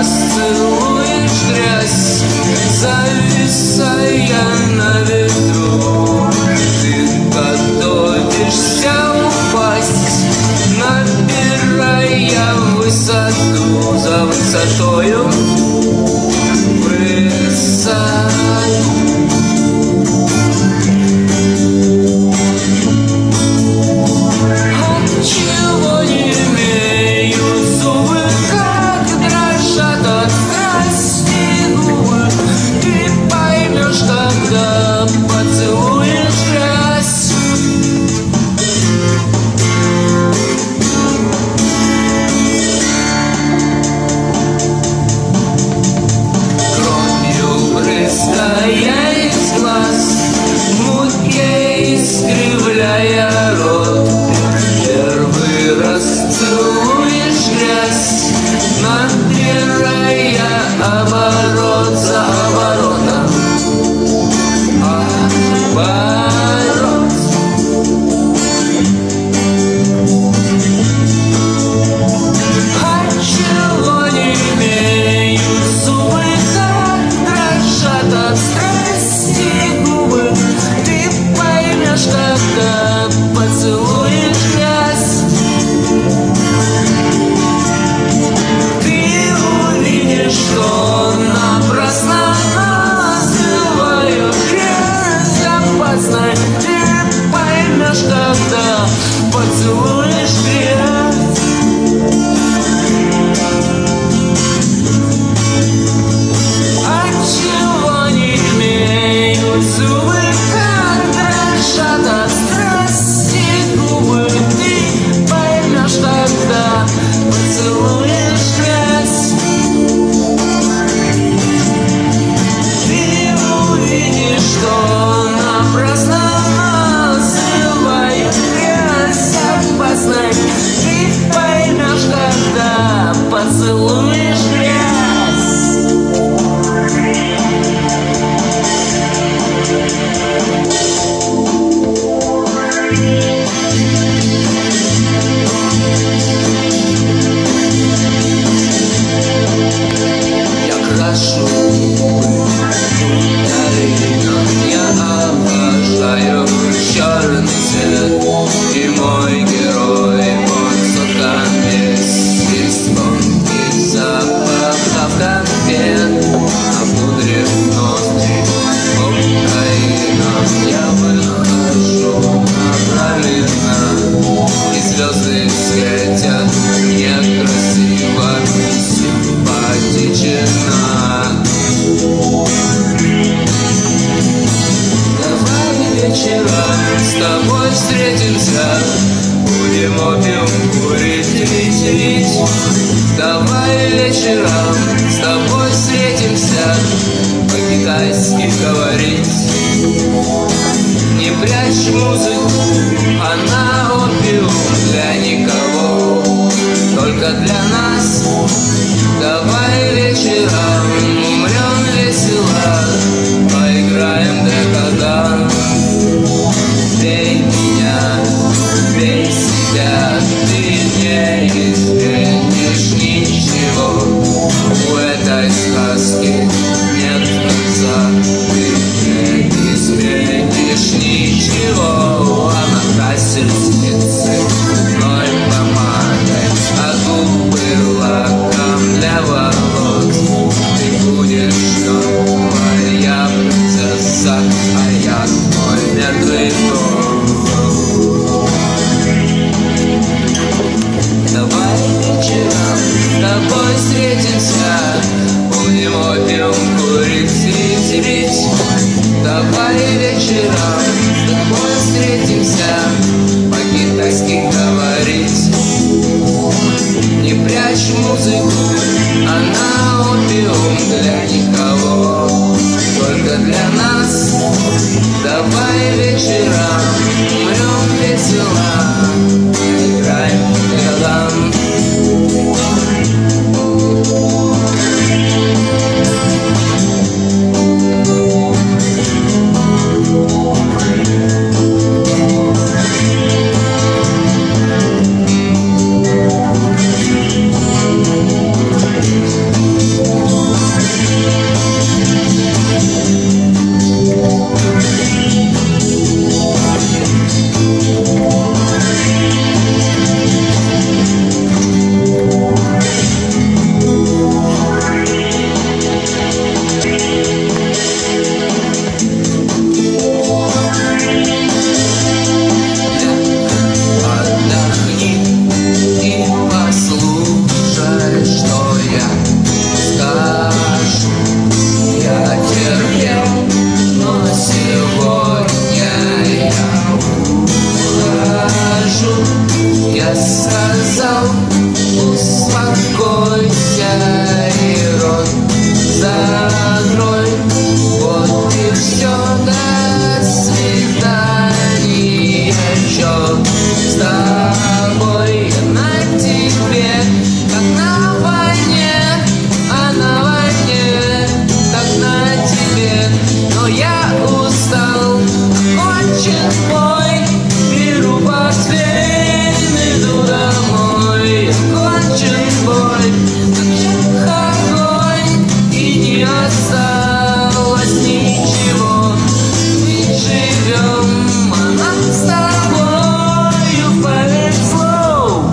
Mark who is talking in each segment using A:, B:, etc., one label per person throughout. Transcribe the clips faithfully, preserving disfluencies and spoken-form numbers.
A: расцелуешь грязь, зависая на ветру. Ты готовишься упасть, набирая высоту за высотою, высоту. Искривляя рот, первый раз целуешь грязь, набирая оборот за оборотом, оборот. Отчего не имеют зубы, так дрожат от страсти губы? Когда поцелуешь грязь, ты увидишь, что напрасно называю грязь опасной. Ты поймешь, когда поцелуешь грязь. Отчего не имеют зубы, от страсти губы? Ты поймешь, когда поцелуешь грязь. Ты увидишь, что напрасно называю грязь опасной. Ты поймешь, когда поцелуешь грязь. Я обожаю черный цвет, и мой герой, он соткан весь из тонких запахов конфет, напудрив ноздри кокаином. Я выхожу направленно, и звезды светят некрасиво и симпатично. Вечером с тобой встретимся, будем опиум курить, пить, пить. Давай вечером с тобой встретимся, по-китайски говорить. Не прячь музыку, она опиум для никого, только для нас. Давай вечером умрем весело, поиграем декаданс. Бей меня, бей себя, ты не изменишь ничего. У этой сказки нет конца, ты не изменишь ничего. А накрасишь ресницы одной помадой, а губы лаком для волос. вижу. Я сказал, успокойся, и рот закрой. Вот и все, до свидания. Чё с тобой? Я на тебе, как на войне, а на войне, как на тебе. Но я устал, очень мой, беру портфель, иду домой. Кончен бой, как огонь, и не осталось ничего. Ведь живем, а нам с тобою повезло.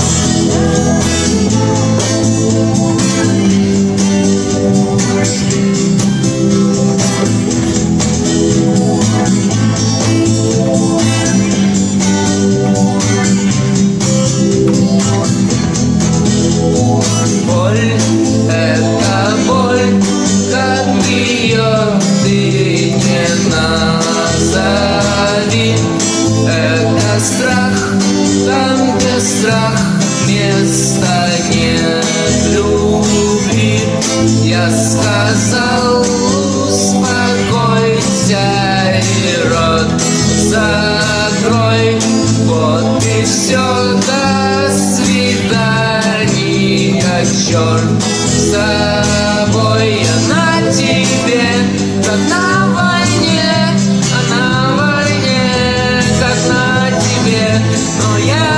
A: Боль — это боль, как ее ты не назови. Это страх, там, где страх, места нет любви. Я сказал, успокойся, и рот закрой. Вот и все, до свидания. Черт с тобой, я на тебе, как на войне, а на войне, как на тебе. Но я